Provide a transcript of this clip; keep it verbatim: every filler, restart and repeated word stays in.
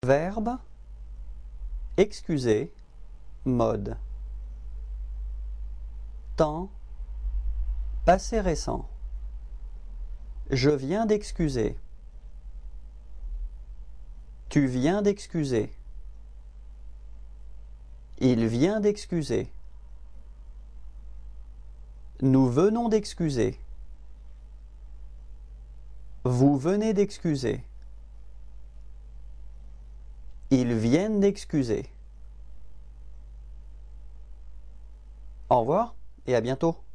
Verbe, excuser, mode. Temps, passé récent. Je viens d'excuser. Tu viens d'excuser. Il vient d'excuser. Nous venons d'excuser. Vous venez d'excuser. Ils viennent d'excuser. Au revoir et à bientôt.